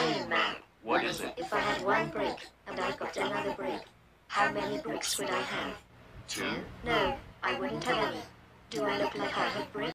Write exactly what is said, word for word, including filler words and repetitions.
Iron Man. What is it? If I had one brick, and I got another brick, how many bricks would I have? Two? No, I wouldn't have any. Do I look like I have bricks?